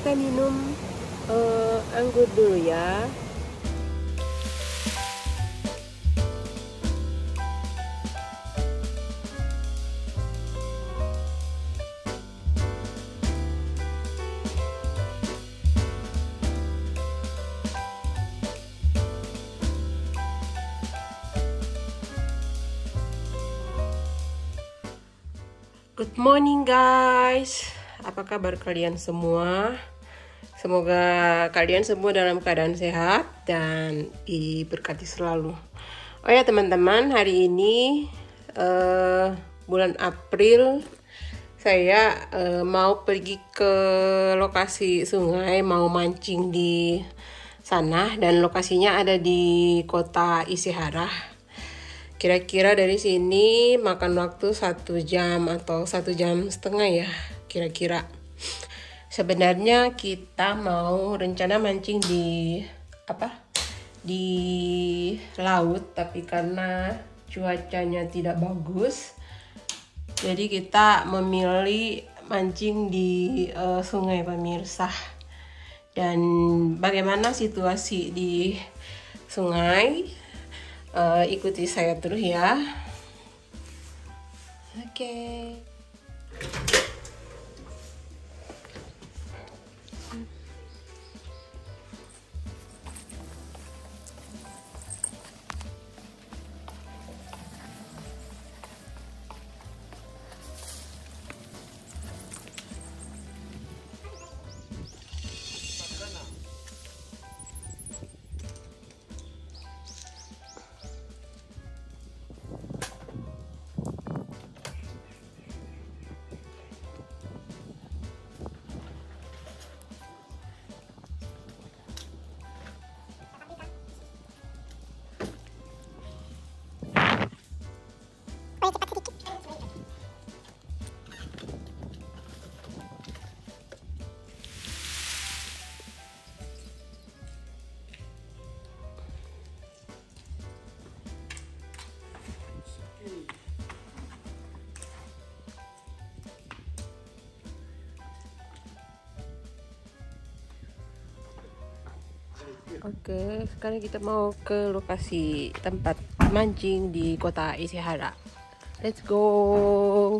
kita minum anggur dulu ya. Good morning guys, apa kabar kalian semua? Semoga kalian semua dalam keadaan sehat dan diberkati selalu. Oh ya teman-teman, hari ini bulan April saya mau pergi ke lokasi sungai, mau mancing di sana, dan lokasinya ada di kota Ishihara. Kira-kira dari sini makan waktu 1 jam atau 1 jam setengah ya, kira-kira. Sebenarnya kita mau rencana mancing di laut, tapi karena cuacanya tidak bagus, jadi kita memilih mancing di sungai pemirsa. Dan bagaimana situasi di sungai? Ikuti saya terus ya. Oke. Oke, sekarang kita mau ke lokasi tempat mancing di kota Ishihara. Let's go.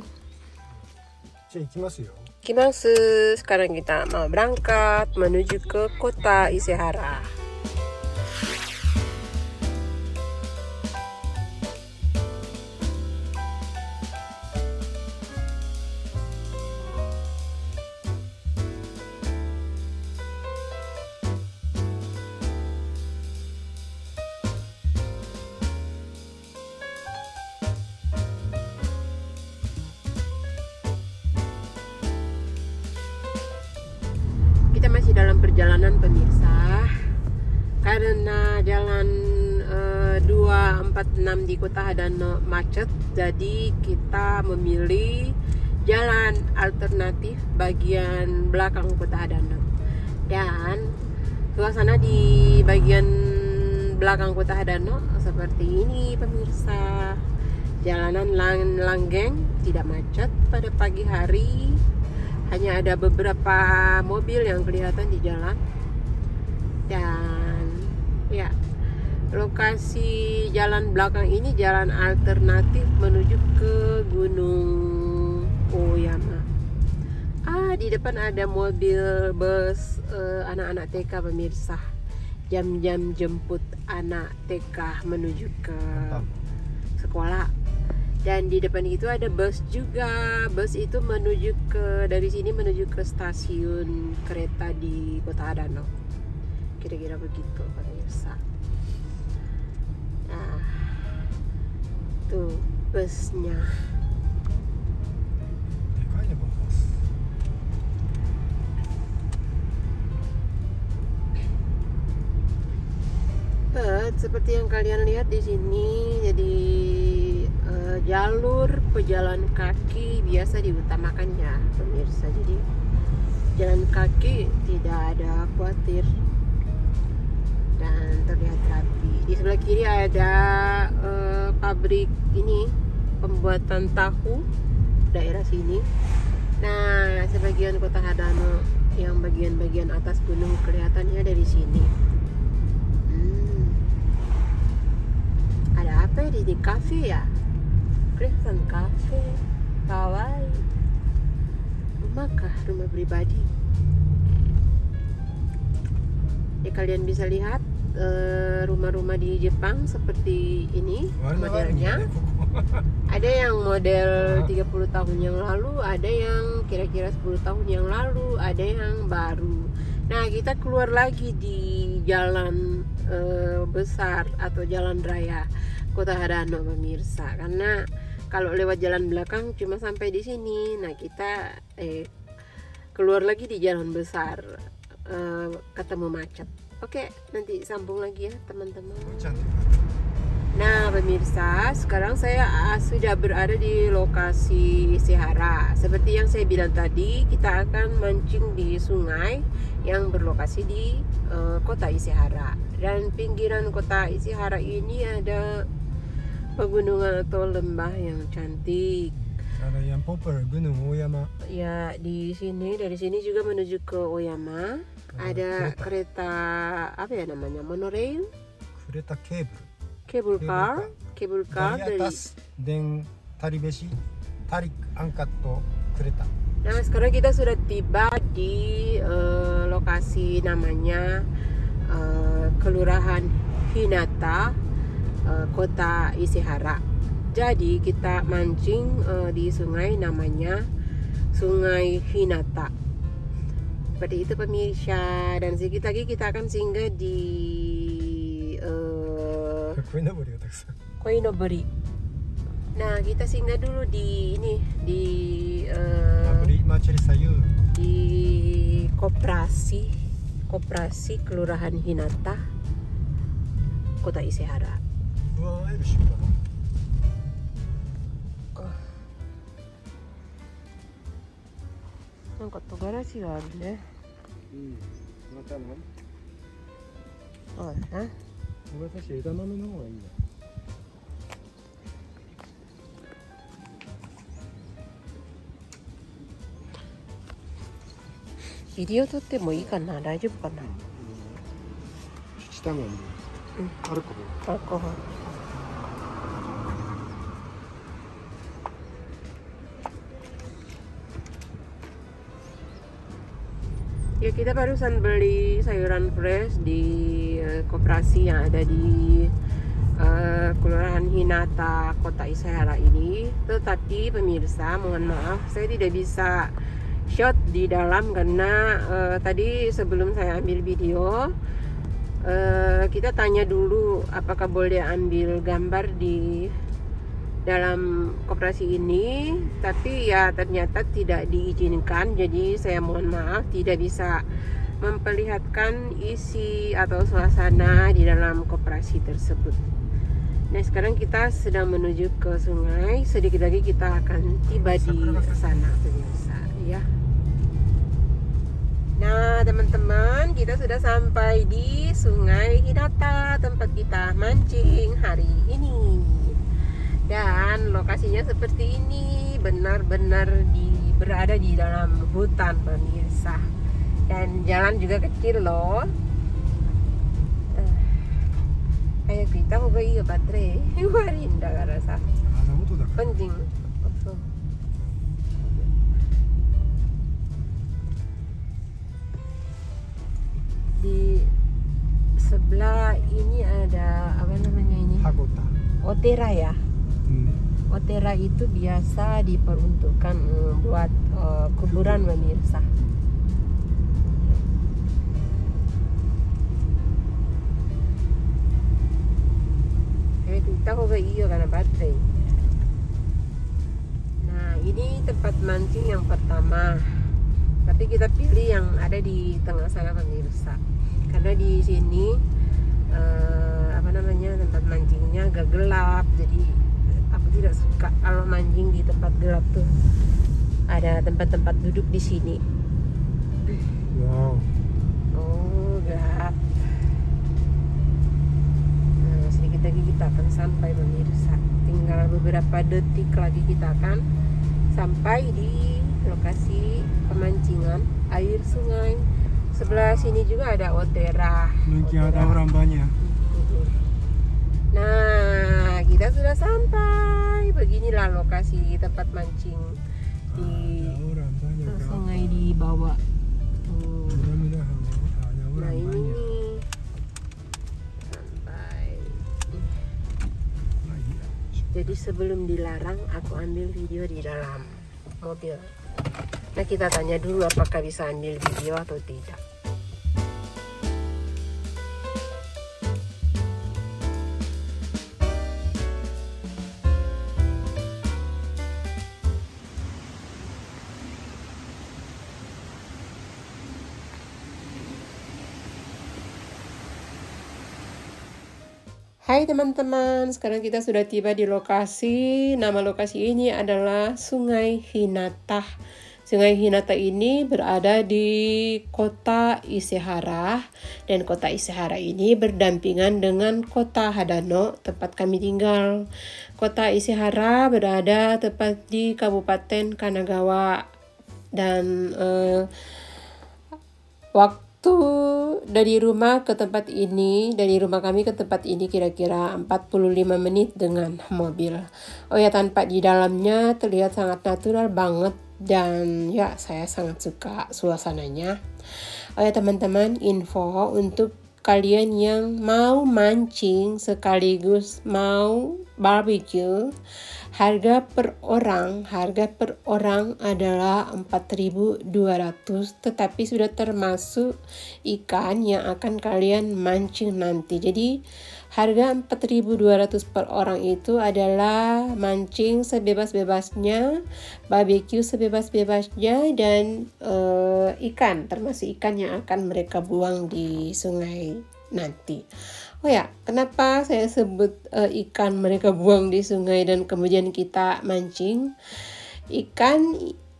Ikimasu. Sekarang kita mau berangkat menuju ke kota Ishihara. Masih dalam perjalanan pemirsa, karena jalan 246 di kota Hadano macet, jadi kita memilih jalan alternatif bagian belakang kota Hadano. Dan suasana di bagian belakang kota Hadano seperti ini pemirsa. Jalanan langgeng, tidak macet pada pagi hari. Hanya ada beberapa mobil yang kelihatan di jalan. Dan ya, lokasi jalan belakang ini jalan alternatif menuju ke Gunung Oyama. Di depan ada mobil bus anak-anak TK pemirsa. Jam-jam jemput anak TK menuju ke sekolah. Dan di depan itu ada bus juga. Bus itu menuju ke, dari sini menuju ke stasiun kereta di kota Hadano. Kira-kira begitu pemirsa. Nah, tuh busnya. Seperti yang kalian lihat di sini, jadi jalur pejalan kaki biasa diutamakannya pemirsa. Jadi jalan kaki tidak ada khawatir dan terlihat rapi. Di sebelah kiri ada pabrik ini pembuatan tahu daerah sini. Nah, sebagian kota Hadano Yang bagian-bagian atas gunung kelihatannya dari sini. Ada apa ya di kafe ya? Kelihatan kafe, kawaii. Rumah kah? Rumah pribadi. Ya, kalian bisa lihat rumah-rumah di Jepang seperti ini modelnya. Ada yang model 30 tahun yang lalu, ada yang kira-kira 10 tahun yang lalu, ada yang baru. Nah, kita keluar lagi di jalan besar atau jalan raya Kota Harano, pemirsa. Karena kalau lewat jalan belakang cuma sampai di sini. Nah, kita keluar lagi di jalan besar, ketemu macet. Oke, nanti sambung lagi ya teman-teman. Nah pemirsa, sekarang saya sudah berada di lokasi Ishihara. Seperti yang saya bilang tadi, kita akan mancing di sungai yang berlokasi di kota Ishihara. Dan pinggiran kota Ishihara ini ada pegunungan atau lembah yang cantik. Ada yang populer Gunung Oyama. Ya, di sini, dari sini juga menuju ke Oyama. Ada kereta apa ya namanya, monorail? Kereta kabel. Cable car dari atas dan tali besi tarik angkat to kereta. Nah, sekarang kita sudah tiba di lokasi namanya Kelurahan Hinata, kota Ishihara. Jadi kita mancing di sungai namanya Sungai Hinata. Seperti itu pemirsa. Dan sedikit lagi kita akan singgah di Koinobori. Nah, kita singgah dulu di ini di di koperasi Kelurahan Hinata, kota Ishihara.なんかトガラシがあるね。 またな。 そうだな。 私枝豆の方がいいな。 霧を取ってもいいかな、大丈夫かな。 下がね、アルコール。 アルコール。Ya, kita barusan beli sayuran fresh di koperasi yang ada di Kelurahan Hinata, kota Ishihara ini. Tetapi pemirsa, mohon maaf, saya tidak bisa shot di dalam karena tadi sebelum saya ambil video, kita tanya dulu apakah boleh ambil gambar di dalam koperasi ini, tapi ya ternyata tidak diizinkan. Jadi saya mohon maaf tidak bisa memperlihatkan isi atau suasana di dalam koperasi tersebut. Nah, sekarang kita sedang menuju ke sungai. Sedikit lagi kita akan tiba di sana pemirsa ya. Nah teman-teman, kita sudah sampai di Sungai Hinata, tempat kita mancing hari ini. Dan lokasinya seperti ini, benar-benar berada di dalam hutan pemirsa. Dan jalan juga kecil loh. Kayak kita mau iya baterai. Warinda rasa. Penting. Di sebelah ini ada apa namanya ini? Hagota. Otera ya. Otera itu biasa diperuntukkan buat kuburan pemirsa. Kita juga iyo karena baterai. Nah, ini tempat mancing yang pertama. Tapi kita pilih yang ada di tengah sana pemirsa. Karena di sini apa namanya, tempat mancingnya agak gelap, jadi aku tidak suka kalau mancing di tempat gelap tuh. Ada tempat-tempat duduk di sini. Wow. Oh, gelap. Nah, sedikit lagi kita akan sampai pemirsa. Tinggal beberapa detik lagi kita akan sampai di lokasi pemancingan air sungai. Sebelah sini juga ada Otera. Mungkin ada orang banyak. Nah, kita sudah sampai. Beginilah lokasi tempat mancing di Ada orang banyak. sungai di bawah. Mudah-mudahan ada Nah orang ini banyak. nih sampai. Jadi sebelum dilarang, aku ambil video di dalam mobil. Nah kita tanya dulu apakah bisa ambil video atau tidak. Hai teman-teman, sekarang kita sudah tiba di lokasi. Nama lokasi ini adalah Sungai Hinata. Sungai Hinata ini berada di kota Isehara, dan kota Isehara ini berdampingan dengan kota Hadano, tempat kami tinggal. Kota Isehara berada tepat di Kabupaten Kanagawa, dan waktu dari rumah kami ke tempat ini kira-kira 45 menit dengan mobil. Oh ya, tanpa di dalamnya terlihat sangat natural banget, dan ya saya sangat suka suasananya. Oh ya teman-teman, info untuk kalian yang mau mancing sekaligus mau barbecue, harga per orang adalah 4.200, tetapi sudah termasuk ikan yang akan kalian mancing nanti. Jadi harga 4.200 per orang itu adalah mancing sebebas-bebasnya, barbecue sebebas-bebasnya, dan ikan, termasuk ikan yang akan mereka buang di sungai nanti. Oh ya, kenapa saya sebut ikan mereka buang di sungai dan kemudian kita mancing? Ikan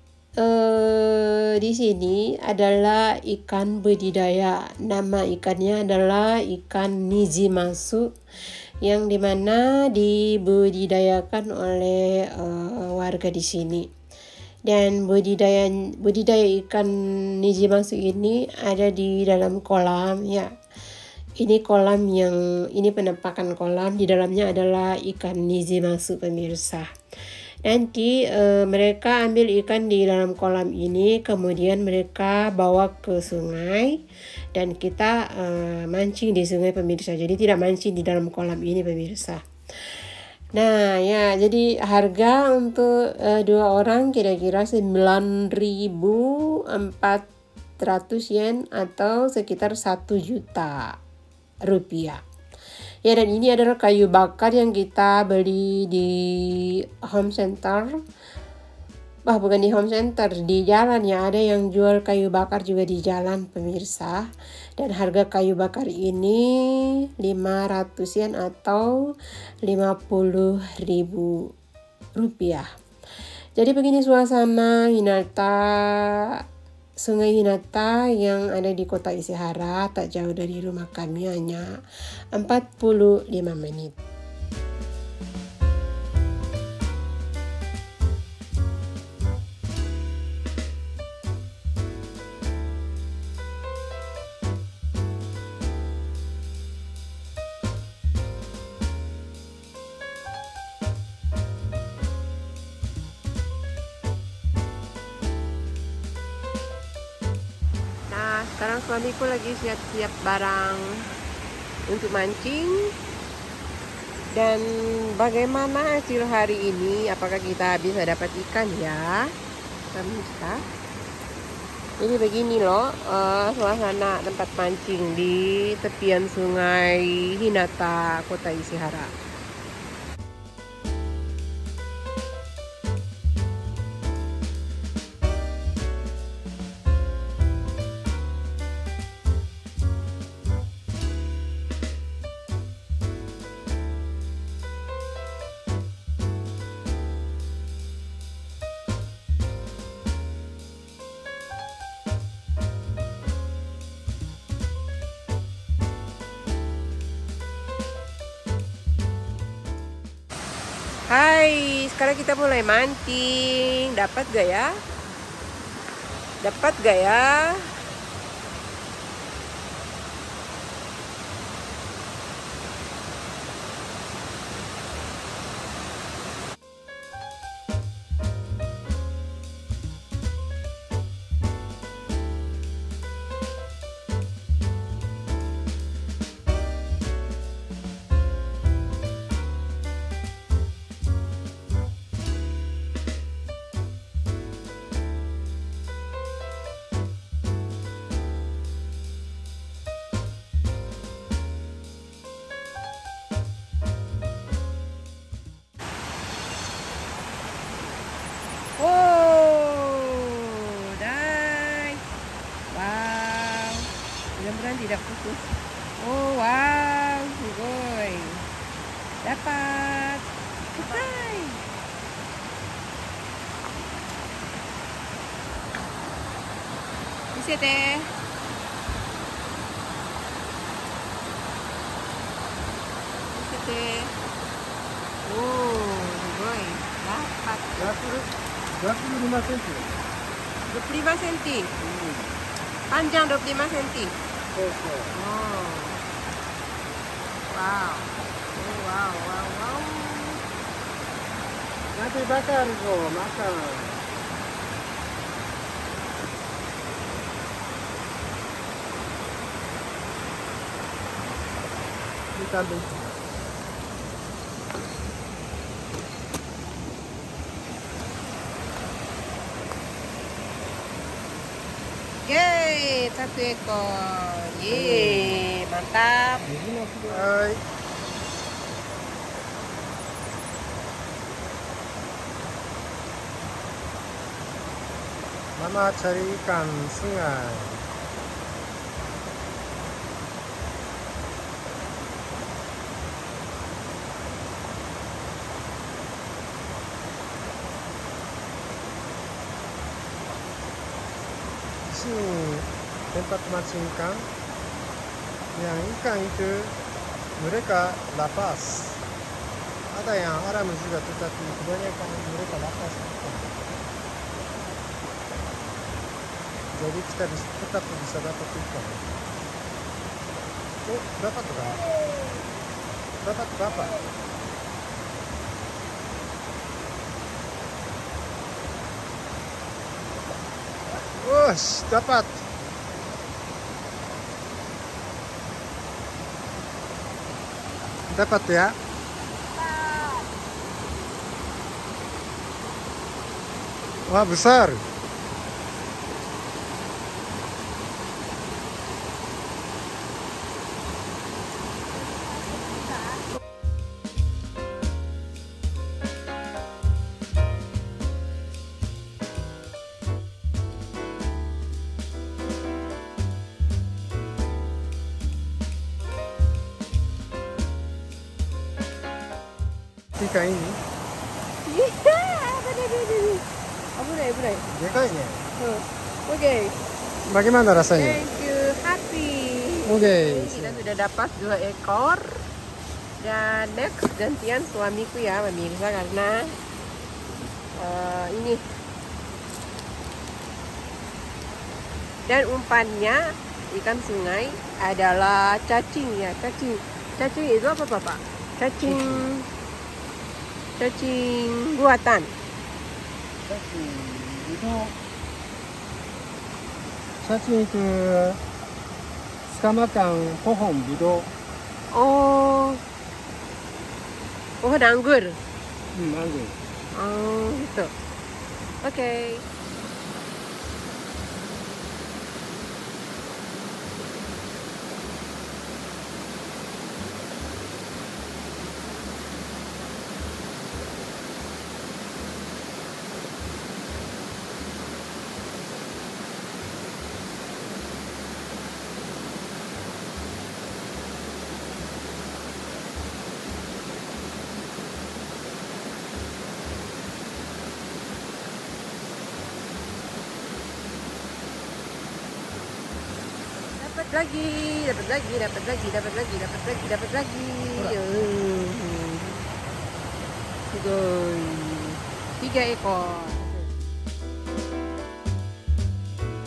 di sini adalah ikan budidaya. Nama ikannya adalah ikan nijimasu, yang dimana dibudidayakan oleh warga di sini. Dan budidaya ikan nijimasu ini ada di dalam kolam ya. Ini penampakan kolam, di dalamnya adalah ikan nijimasu pemirsa. Nanti mereka ambil ikan di dalam kolam ini, kemudian mereka bawa ke sungai, dan kita mancing di sungai pemirsa. Jadi tidak mancing di dalam kolam ini pemirsa. Nah ya, jadi harga untuk 2 orang kira-kira 9.400 yen atau sekitar 1 juta rupiah. Ya, dan ini adalah kayu bakar yang kita beli di home center. Bukan di home center, di jalan ya, ada yang jual kayu bakar juga di jalan pemirsa. Dan harga kayu bakar ini 500 yen atau 50.000 rupiah. Jadi begini suasana Sungai Hinata yang ada di kota Isehara, tak jauh dari rumah kami, hanya 45 menit. Sekarang suamiku lagi siap-siap barang untuk mancing. Dan bagaimana hasil hari ini? Apakah kita bisa dapat ikan ya pemirsa? Jadi begini loh suasana tempat mancing di tepian sungai Hinata, kota Isehara. Hai, sekarang kita mulai mancing. Dapat gak ya? Dapat gak ya? Mudah-mudahan tidak putus. Oh wow, sugoi. Dapat. Selesai. Bisete. Bisete. Oh, sugoi. Dapat. 105 cm. 25 cm. Panjang 25 cm. Oh. Oh. Wow. Oh, wow. Nanti bakar kok, makan. Kita ambil. Yeay, 1 ekor. Yeay, mantap. Hai. Mama cari ikan sungai. Di sini tempat mancing ikan. Yang ikan itu mereka lapas. Ada yang haram juga, tetapi kebanyakan mereka lapas. Jadi kita tetap bisa dapat ikan. Oh, dapat berapa? Dapat berapa? Wush, dapat. Dapat ya? Wah, besar. Ikan ini Benar. dekatnya. Oke. Bagaimana rasanya? Thank you, happy. Oke. Kita sudah dapat 2 ekor. Dan next gantian suamiku ya pemirsa, karena ini. Dan umpannya ikan sungai adalah cacing ya, cacing itu apa Bapak? Cacing buatan. Cacing itu samakan pohon budo. Oh, pohon anggur. Anggur. Oh, gitu. Oke. Dapat lagi. Sugoi. 3 ekor.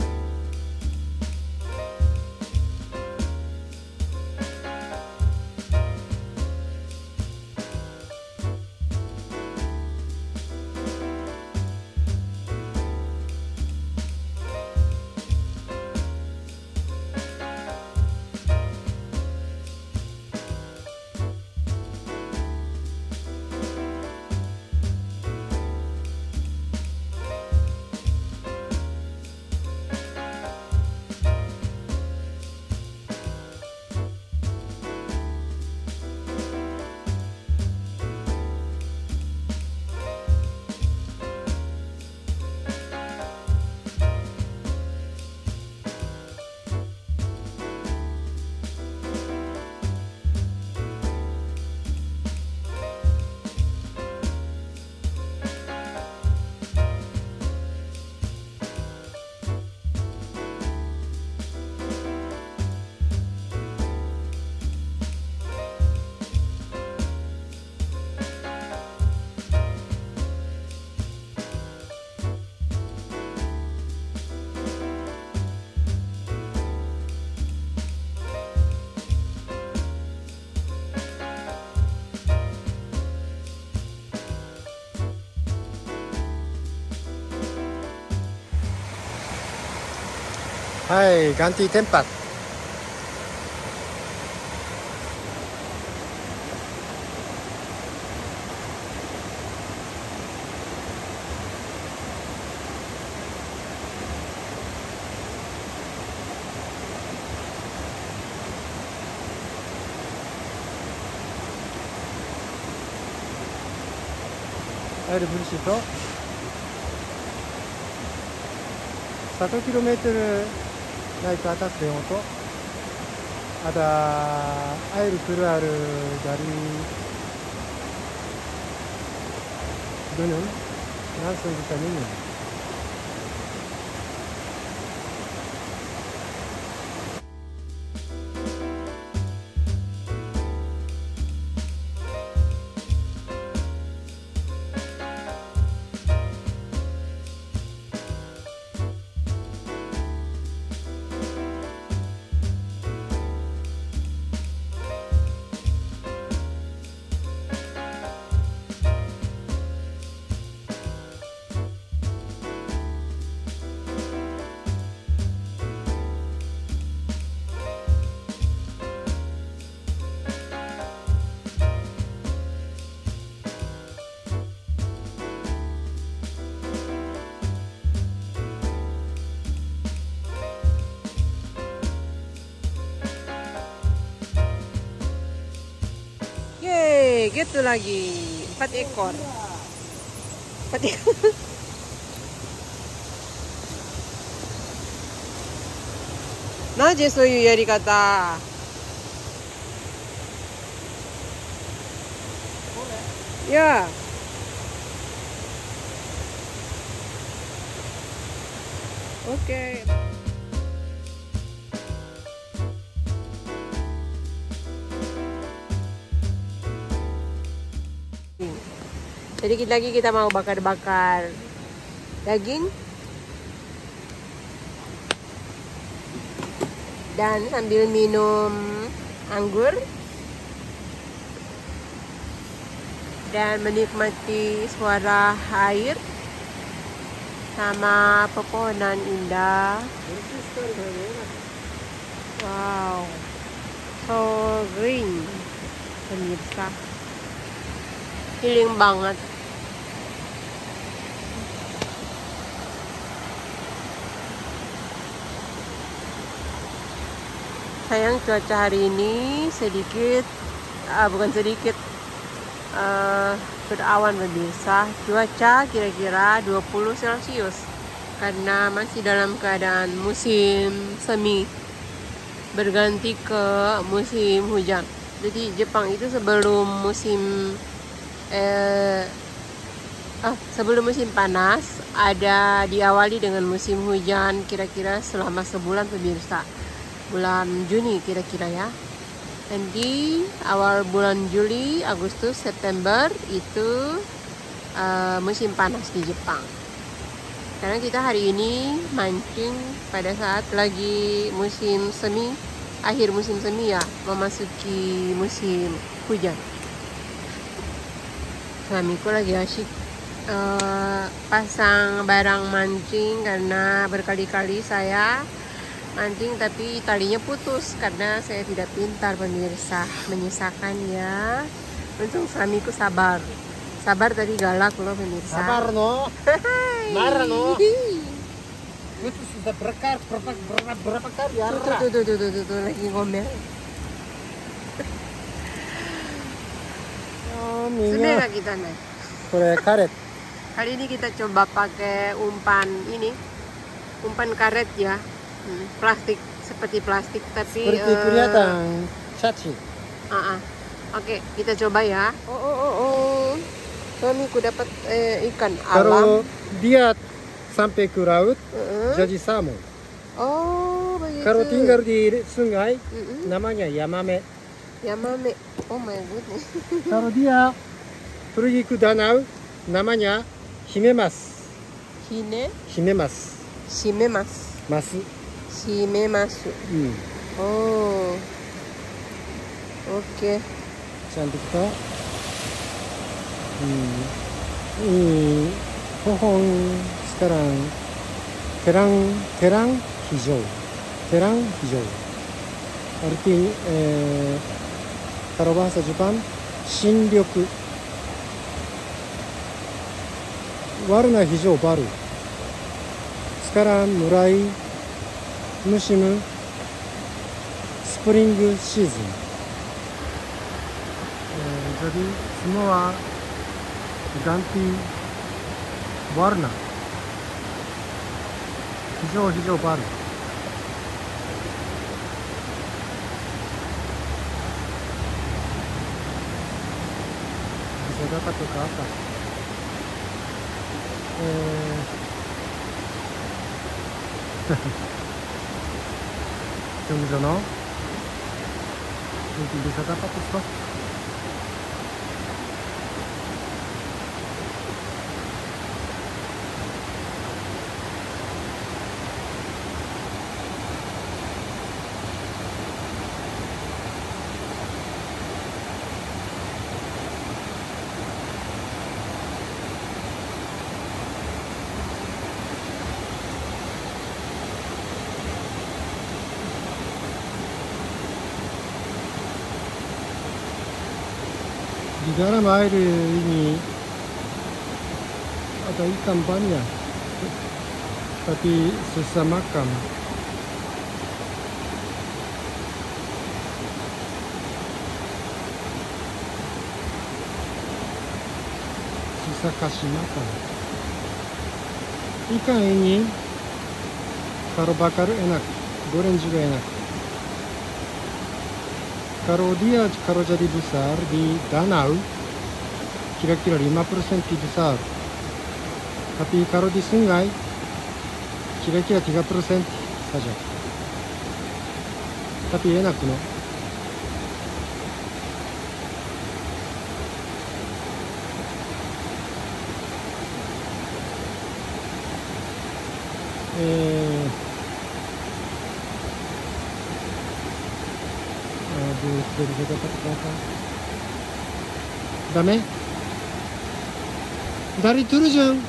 Hai, ganti tempat. Air bersih itu 1 kilometer naik ke atas dengan itu ada air keluar dari gunung, langsung kita minum. Yeay, gitu lagi. 4 ekor. 4 ekor. Naje soyu yarikata. Ya. Oke. Sedikit lagi kita mau bakar-bakar daging dan sambil minum anggur dan menikmati suara air sama pepohonan indah. Wow, so green, pemirsa. Healing banget. Sayang cuaca hari ini sedikit, bukan sedikit, berawan pemirsa. Cuaca kira-kira 20 Celcius karena masih dalam keadaan musim semi berganti ke musim hujan. Jadi Jepang itu sebelum musim panas ada diawali dengan musim hujan kira-kira selama sebulan pemirsa, bulan Juni kira-kira ya. Nanti awal bulan Juli, Agustus, September itu musim panas di Jepang. Karena kita hari ini mancing pada saat lagi musim semi, akhir musim semi ya, memasuki musim hujan. Suamiku lagi asyik pasang barang mancing karena berkali-kali saya mancing tapi talinya putus karena saya tidak pintar pemirsa, menyisakan ya. Untung suamiku sabar tadi galak loh pemirsa. Sabar no, marah no. Itu sudah berapa kali ya? Tuh lagi ngomel. Sudah kita naik. Karet. Kali ini kita coba pakai umpan ini, umpan karet ya, plastik seperti plastik tapi seperti kelihatan caci. Oke, kita coba ya. Suamiku dapat ikan Kalau alam. dia sampai ke laut, jadi salmon. Oh, begitu. Kalau tinggal di sungai, namanya yamame. Yamame. Oh my goodness. Kalau dia pergi ke danau, namanya himemas. Himemas. Masu. Shimemasu. Oh. Oke. Cantik toh. Ini pohon sekarang terang hijau. terang hijau. Artinya kalau bahasa Jepang, shinryoku. Warna hijau baru. Sekarang mulai musim spring season. Jadi semua ganti warna. Hijau baru. Bisa dapat ke atas. Tunggu dulu. Mungkin bisa dapat itu. Di dalam air ini ada ikan banyak, tapi susah makan. Susah kasih makan. Ikan ini kalau bakar enak, goreng juga enak. Kalau jadi besar di danau, kira-kira 5% besar. Tapi kalau di sungai, kira-kira 3% saja. Tapi enak no. Bisa dapat berapa? Dame? Dari turun jang.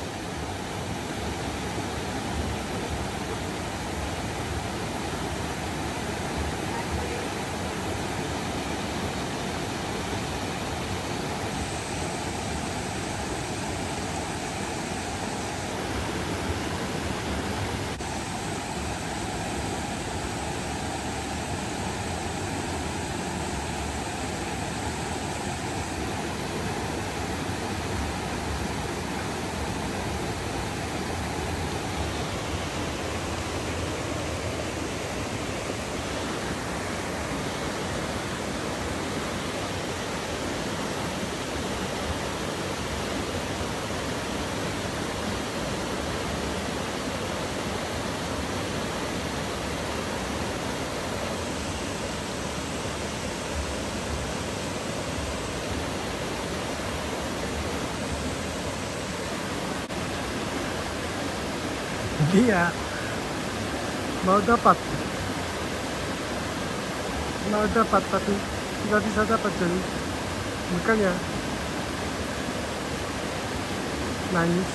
Dia mau dapat tapi tidak bisa dapat, jadi makanya nangis.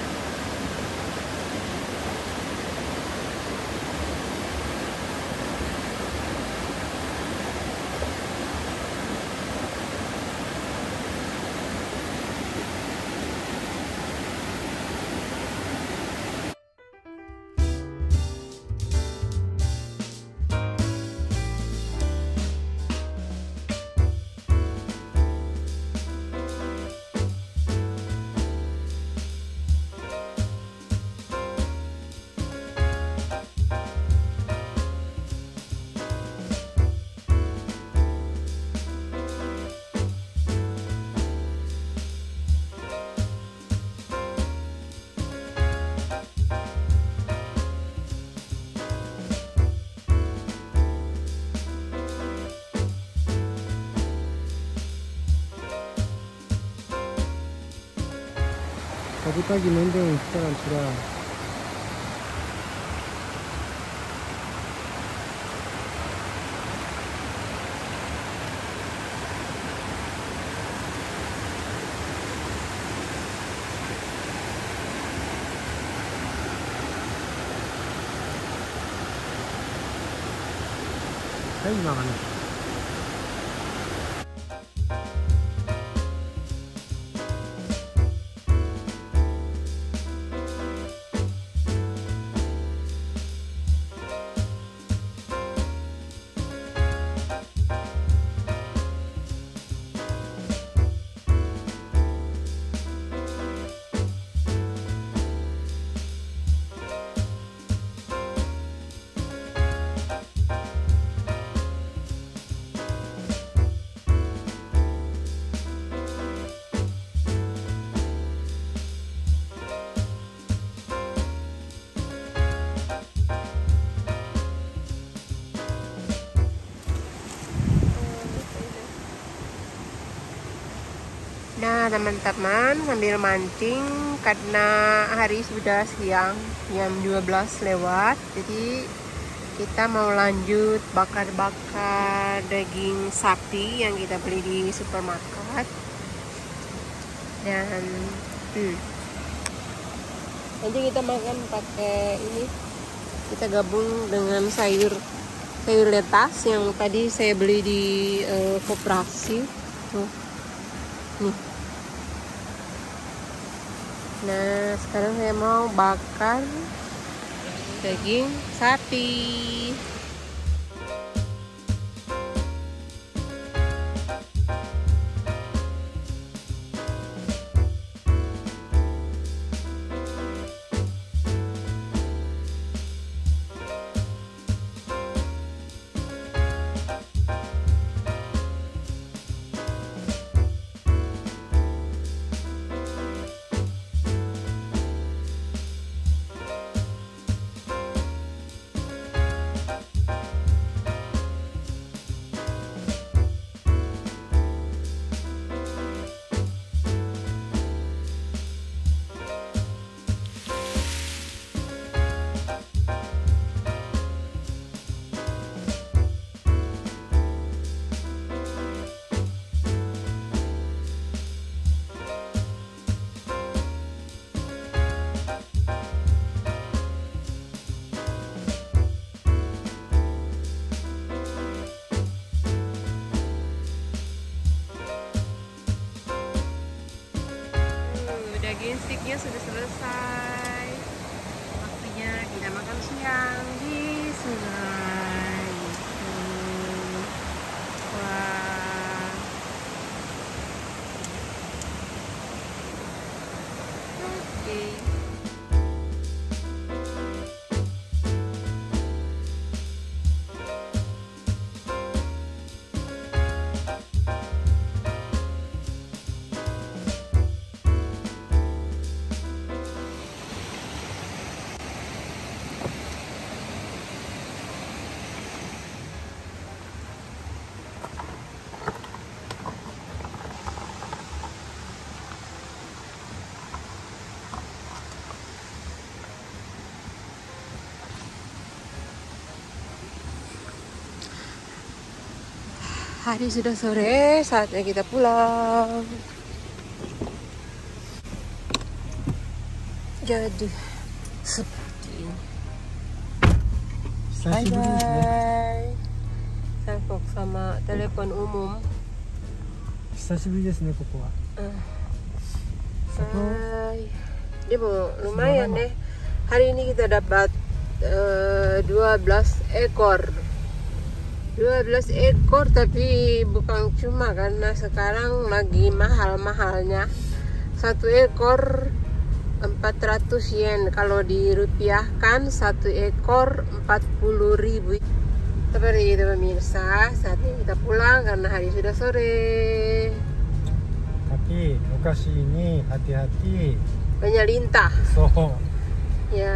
Pagi-pagi mendung sekarang cerah. はい今がね Nah teman-teman, sambil mancing karena hari sudah siang, jam 12 lewat. Jadi kita mau lanjut bakar-bakar daging sapi yang kita beli di supermarket. Dan nanti kita makan pakai ini. Kita gabung dengan sayur letas yang tadi saya beli di koperasi. Tuh. Nih. Nah, sekarang saya mau bakar daging sapi. Daging sticknya sudah selesai. Waktunya kita makan siang di sungai. Wah. Oke. Hari sudah sore, saatnya kita pulang. Jadi seperti ini. Bye bye. Sangkok sama telepon umum. 久しぶりですねここは。 Hai. Demo lumayan deh. Hari ini kita dapat 12 ekor. 12 ekor tapi bukan cuma karena sekarang lagi mahal-mahalnya. 1 ekor 400 yen, kalau dirupiahkan 1 ekor 40.000. Seperti itu pemirsa, saatnya kita pulang karena hari sudah sore. Tapi lokasi ini hati-hati. Banyak lintah. So. Ya.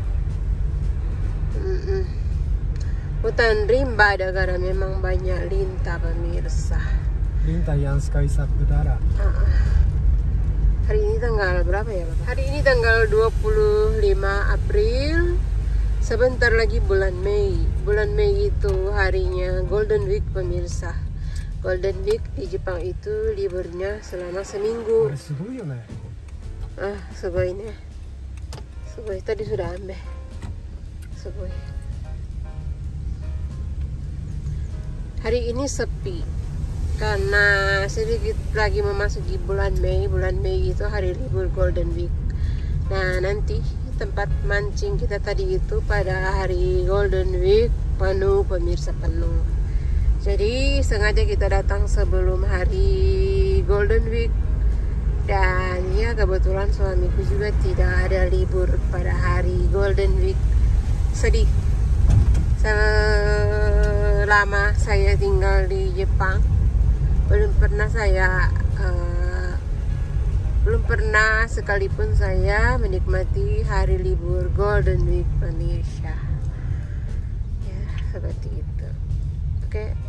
Hutan rimba ada karena memang banyak lintah pemirsa. Lintah yang sekali sapu darah. Hari ini tanggal berapa ya Bapak? Hari ini tanggal 25 April. Sebentar lagi bulan Mei. Bulan Mei itu harinya Golden Week pemirsa. Golden Week di Jepang itu liburnya selama seminggu. Sugoi yo ne. Sugoi ne. Sugoi, tadi sudah ambil. Sugoi. Hari ini sepi karena sedikit lagi memasuki bulan Mei. Bulan Mei itu hari libur Golden Week. Nah, nanti tempat mancing kita tadi itu pada hari Golden Week penuh, pemirsa, penuh. Jadi sengaja kita datang sebelum hari Golden Week. Dan ya kebetulan suamiku juga tidak ada libur pada hari Golden Week. Sedih. Selama saya tinggal di Jepang belum pernah sekalipun saya menikmati hari libur Golden Week, pemirsa. Ya, seperti itu. Oke.